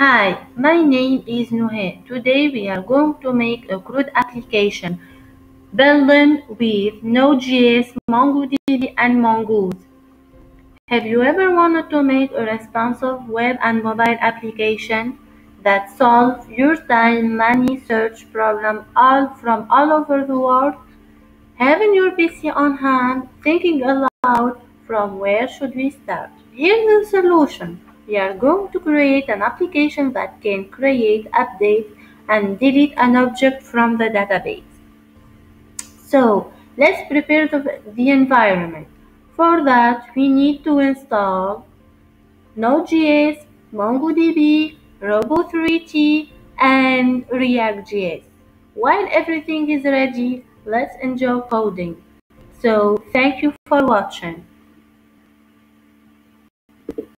Hi, my name is Nuhe. Today we are going to make a crude application building with Node.js, MongoDB, and Mongoose. Have you ever wanted to make a responsive web and mobile application that solves your style many search problem all over the world? Having your PC on hand, thinking aloud, from where should we start? Here's the solution. We are going to create an application that can create, update, and delete an object from the database. So let's prepare the environment. For that, we need to install Node.js, MongoDB, Robo3t, and React.js. While everything is ready, let's enjoy coding. So thank you for watching.